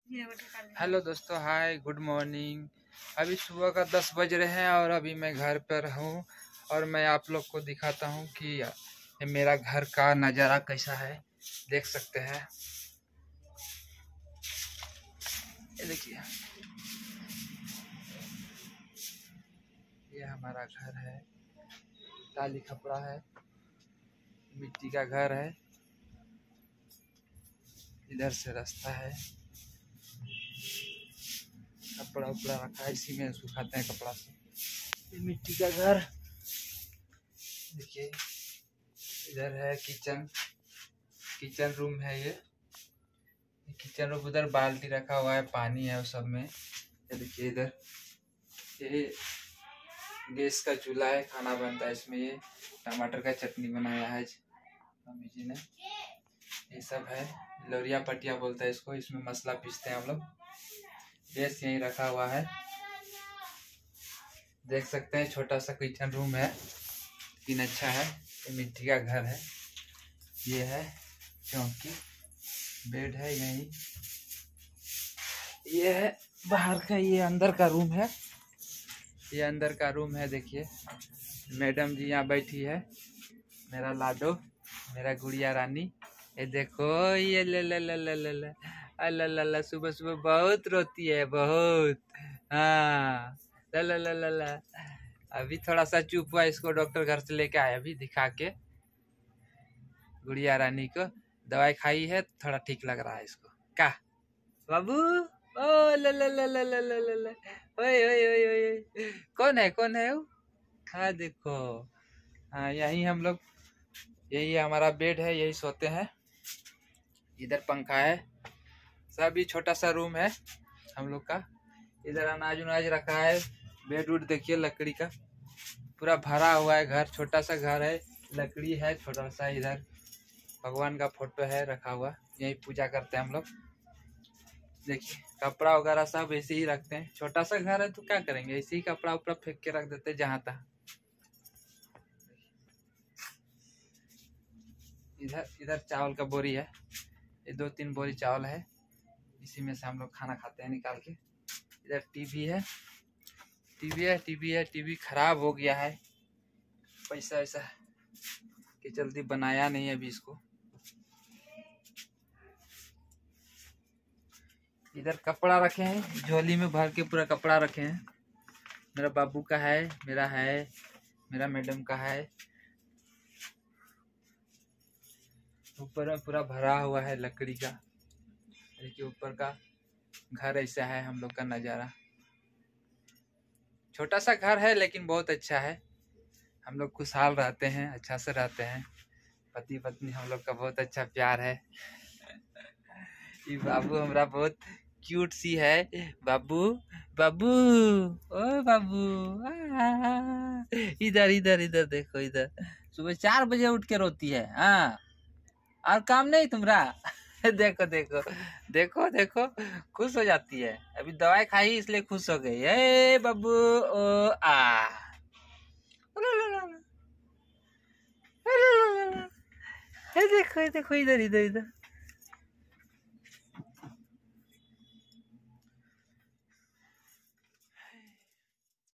Hello दोस्तों, हाय, good morning. अभी सुबह का 10 बज रहे हैं और अभी मैं घर पर हूँ और मैं आप लोग को दिखाता हूँ कि ये मेरा घर का नज़ारा कैसा है। देख सकते हैं, ये देखिए, ये हमारा घर है। टाली खपड़ा है, मिट्टी का घर है। इधर से रास्ता है, कपड़ा उपड़ा रखा है, इसी में सुखाते हैं कपड़ा से। ये मिट्टी का घर देखिए। इधर है किचन रूम है। ये किचन रूम, उधर बाल्टी रखा हुआ है, पानी है उस सब में। ये देखिए, इधर ये गैस का चूल्हा है, खाना बनता है इसमें। ये टमाटर का चटनी बनाया है मम्मी जी ने। ये सब है, लौरिया पटिया बोलता है इसको। इसमें मसाला पीसते हैं हम लोग। गैस यहीं रखा हुआ है, देख सकते हैं। छोटा सा किचन रूम है, लेकिन अच्छा है। ये मिट्टी का घर है। ये है चौकी, बेड है यहीं। ये है बाहर का, ये अंदर का रूम है। ये अंदर का रूम है, देखिए। मैडम जी यहाँ बैठी है, मेरा लाडो, मेरा गुड़िया रानी। ये देखो, ये ला सुबह सुबह बहुत रोती है, बहुत। हाँ, ला। अभी थोड़ा सा चुप हुआ, इसको डॉक्टर घर से लेके आए अभी, दिखा के। गुड़िया रानी को दवाई खाई है, थोड़ा ठीक लग रहा है इसको। क्या बाबू? ओ ला, ओए। कौन है वो? हाँ देखो, हाँ, यही हम लोग, यही हमारा बेड है, यही सोते हैं। इधर पंखा है, सब। ये छोटा सा रूम है हम लोग का। इधर अनाज उनाज रखा है। बेड उड देखिए, लकड़ी का पूरा भरा हुआ है घर। छोटा सा घर है, लकड़ी है छोटा सा। इधर भगवान का फोटो है रखा हुआ, यही पूजा करते हैं हम लोग। देखिए, कपड़ा वगैरह सब ऐसे ही रखते हैं। छोटा सा घर है तो क्या करेंगे, ऐसे ही कपड़ा उपड़ा फेंक के रख देते हैं जहाँ तहाँ। इधर चावल का बोरी है, ये 2-3 बोरी चावल है, इसी में से हम लोग खाना खाते हैं निकाल के। इधर टीवी खराब हो गया है, पैसा ऐसा कि जल्दी बनाया नहीं अभी इसको। इधर कपड़ा रखे हैं, झोली में भर के पूरा कपड़ा रखे हैं। मेरा बाबू का है, मेरा है, मेरा मैडम का है। ऊपर में पूरा भरा हुआ है लकड़ी का। देखिए, ऊपर का घर ऐसा है हम लोग का नज़ारा। छोटा सा घर है लेकिन बहुत अच्छा है। हम लोग खुशहाल रहते हैं, अच्छा से रहते हैं। पति पत्नी हम लोग का बहुत अच्छा प्यार है। ये बाबू हमारा बहुत क्यूट सी है। बाबू बाबू, ओ बाबू, इधर देखो। इधर सुबह 4 बजे उठ के रोती है। हाँ, और काम नहीं तुम्हारा। देखो, खुश हो जाती है। अभी दवाई खाई इसलिए खुश हो गई। ए बाबू, ओ आ, देखो, इधर।